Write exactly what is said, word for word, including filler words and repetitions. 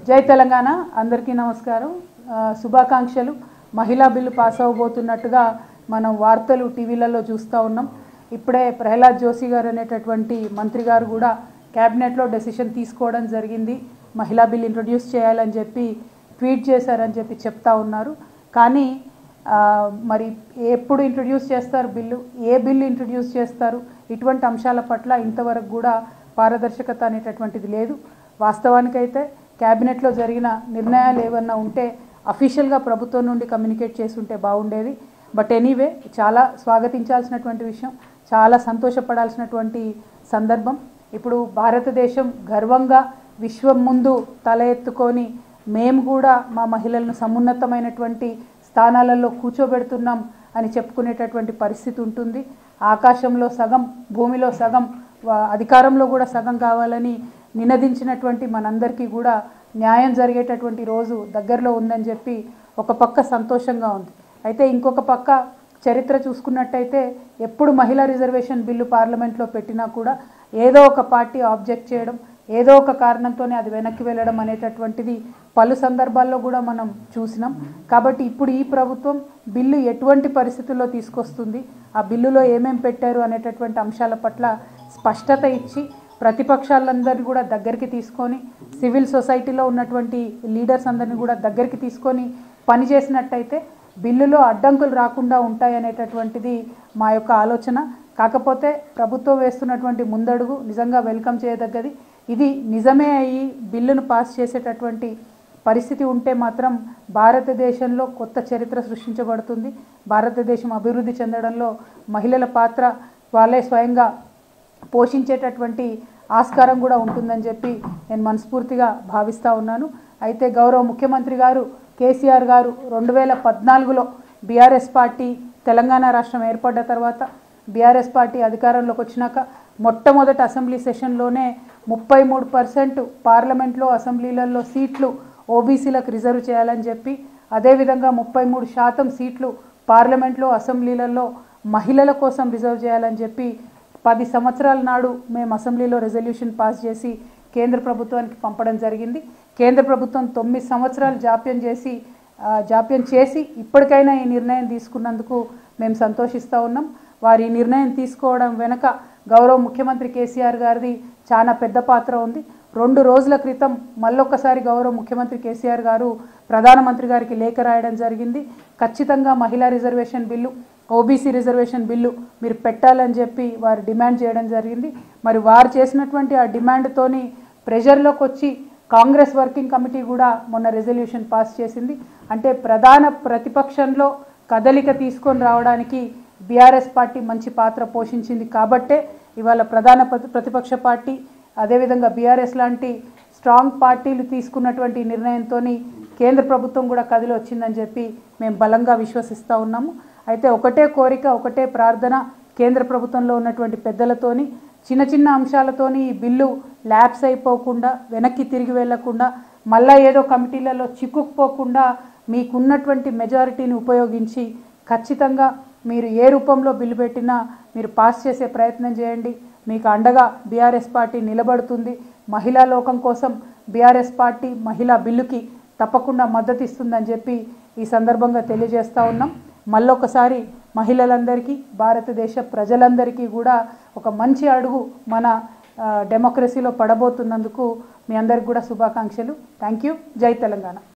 జై తెలంగాణ అందరికీ నమస్కారం శుభాకాంక్షలు మహిళా బిల్లు పాస్ అవబోతున్నట్టుగా మనం వార్తలు టీవీలలో చూస్తూ ఉన్నాం ఇప్పుడే ప్రహ్లాద్ జోషి గారు అనేటటువంటి మంత్రి గారు కూడా క్యాబినెట్లో డెసిషన్ తీసుకోవడం జరిగింది మహిళా బిల్ ఇంట్రొడ్యూస్ చేయాలని చెప్పి ట్వీట్ చేశారని చెప్పి చెప్తా ఉన్నారు కానీ మరి ఎప్పుడు ఇంట్రొడ్యూస్ చేస్తారు బిల్లు ఏ బిల్లు ఇంట్రొడ్యూస్ చేస్తారు ఇటువంటి అంశాల పట్ల ఇంతవరకు కూడా పారదర్శకత అనేటటువంటిది లేదు వాస్తవానికైతే క్యాబినెట్లో జరిగిన నిర్ణయాలు ఏమన్నా ఉంటే అఫీషియల్గా ప్రభుత్వం నుండి కమ్యూనికేట్ చేసి ఉంటే బాగుండేది బట్ ఎనీవే చాలా స్వాగతించాల్సినటువంటి విషయం చాలా సంతోషపడాల్సినటువంటి సందర్భం ఇప్పుడు భారతదేశం గర్వంగా విశ్వం ముందు తల ఎత్తుకొని మేము కూడా మా మహిళలను సమున్నతమైనటువంటి స్థానాలలో కూర్చోబెడుతున్నాం అని చెప్పుకునేటటువంటి పరిస్థితి ఉంటుంది ఆకాశంలో సగం భూమిలో సగం అధికారంలో కూడా సగం కావాలని నినదించినటువంటి మనందరికీ కూడా న్యాయం జరిగేటటువంటి రోజు దగ్గరలో ఉందని చెప్పి ఒక పక్క సంతోషంగా ఉంది అయితే ఇంకొక పక్క చరిత్ర చూసుకున్నట్టయితే ఎప్పుడు మహిళా రిజర్వేషన్ బిల్లు పార్లమెంట్లో పెట్టినా కూడా ఏదో ఒక పార్టీ ఆబ్జెక్ట్ చేయడం ఏదో ఒక కారణంతోనే అది వెనక్కి వెళ్ళడం అనేటటువంటిది పలు సందర్భాల్లో కూడా మనం చూసినాం కాబట్టి ఇప్పుడు ఈ ప్రభుత్వం బిల్లు ఎటువంటి పరిస్థితుల్లో తీసుకొస్తుంది ఆ బిల్లులో ఏమేం పెట్టారు అనేటటువంటి అంశాల పట్ల స్పష్టత ఇచ్చి ప్రతిపక్షాలందరినీ కూడా దగ్గరికి తీసుకొని సివిల్ సొసైటీలో ఉన్నటువంటి లీడర్స్ అందరినీ కూడా దగ్గరికి తీసుకొని పనిచేసినట్టయితే బిల్లులో అడ్డంకులు రాకుండా ఉంటాయి అనేటటువంటిది మా యొక్క ఆలోచన కాకపోతే ప్రభుత్వం వేస్తున్నటువంటి ముందడుగు నిజంగా వెల్కమ్ చేయదగ్గది ఇది నిజమే అయ్యి బిల్లును పాస్ చేసేటటువంటి పరిస్థితి ఉంటే మాత్రం భారతదేశంలో కొత్త చరిత్ర సృష్టించబడుతుంది భారతదేశం అభివృద్ధి చెందడంలో మహిళల పాత్ర వాళ్ళే స్వయంగా పోషించేటటువంటి ఆస్కారం కూడా ఉంటుందని చెప్పి నేను మనస్ఫూర్తిగా భావిస్తూ ఉన్నాను అయితే గౌరవ ముఖ్యమంత్రి గారు కేసీఆర్ గారు రెండు వేల పద్నాలుగులో బీఆర్ఎస్ పార్టీ తెలంగాణ రాష్ట్రం ఏర్పడ్డ తర్వాత బీఆర్ఎస్ పార్టీ అధికారంలోకి వచ్చినాక మొట్టమొదటి అసెంబ్లీ సెషన్లోనే ముప్పై మూడు పర్సెంట్ పార్లమెంట్లో అసెంబ్లీలలో సీట్లు ఓబీసీలకు రిజర్వ్ చేయాలని చెప్పి అదేవిధంగా ముప్పై మూడు శాతం సీట్లు పార్లమెంట్లో అసెంబ్లీలలో మహిళల కోసం రిజర్వ్ చేయాలని చెప్పి పది సంవత్సరాల నాడు మేము అసెంబ్లీలో రెజల్యూషన్ పాస్ చేసి కేంద్ర ప్రభుత్వానికి పంపడం జరిగింది కేంద్ర ప్రభుత్వం తొమ్మిది సంవత్సరాలు జాప్యం చేసి జాప్యం చేసి ఇప్పటికైనా ఈ నిర్ణయం తీసుకున్నందుకు మేము సంతోషిస్తూ ఉన్నాం వారి నిర్ణయం తీసుకోవడం వెనుక గౌరవ ముఖ్యమంత్రి కేసీఆర్ గారిది చాలా పెద్ద పాత్ర ఉంది రెండు రోజుల క్రితం మళ్ళొక్కసారి గౌరవ ముఖ్యమంత్రి కేసీఆర్ గారు ప్రధానమంత్రి గారికి లేఖ రాయడం జరిగింది ఖచ్చితంగా మహిళా reservation bill OBC reservation bill మీరు పెట్టాలని చెప్పి వారు డిమాండ్ చేయడం జరిగింది మరి వారు చేసినటువంటి ఆ డిమాండ్తోని ప్రెషర్లోకి వచ్చి కాంగ్రెస్ వర్కింగ్ కమిటీ కూడా మొన్న రెజల్యూషన్ పాస్ చేసింది అంటే ప్రధాన ప్రతిపక్షంలో కదలిక తీసుకొని రావడానికి బీఆర్ఎస్ పార్టీ మంచి పాత్ర పోషించింది కాబట్టే ఇవాళ ప్రధాన ప్రతిపక్ష పార్టీ అదేవిధంగా బీఆర్ఎస్ లాంటి స్ట్రాంగ్ పార్టీలు తీసుకున్నటువంటి నిర్ణయంతో కేంద్ర ప్రభుత్వం కూడా కదిలి వచ్చిందని చెప్పి మేము బలంగా విశ్వసిస్తూ ఉన్నాము అయితే ఒకటే కోరిక ఒకటే ప్రార్థన కేంద్ర ప్రభుత్వంలో ఉన్నటువంటి పెద్దలతోని చిన్న చిన్న అంశాలతోని ఈ బిల్లు ల్యాప్స్ అయిపోకుండా వెనక్కి తిరిగి వెళ్లకుండా మళ్ళీ ఏదో కమిటీలలో చిక్కుకుపోకుండా మీకున్నటువంటి మెజారిటీని ఉపయోగించి ఖచ్చితంగా మీరు ఏ రూపంలో బిల్లు పెట్టినా మీరు పాస్ చేసే ప్రయత్నం చేయండి మీకు అండగా బీఆర్ఎస్ పార్టీ నిలబడుతుంది మహిళా లోకం కోసం బీఆర్ఎస్ పార్టీ మహిళా బిల్లుకి తప్పకుండా మద్దతు ఇస్తుందని చెప్పి ఈ సందర్భంగా తెలియజేస్తూ ఉన్నాం మళ్ళొకసారి మహిళలందరికీ భారతదేశ ప్రజలందరికీ కూడా ఒక మంచి అడుగు మన డెమోక్రసీలో పడబోతున్నందుకు మీ అందరికి కూడా శుభాకాంక్షలు థ్యాంక్ యూ జై తెలంగాణ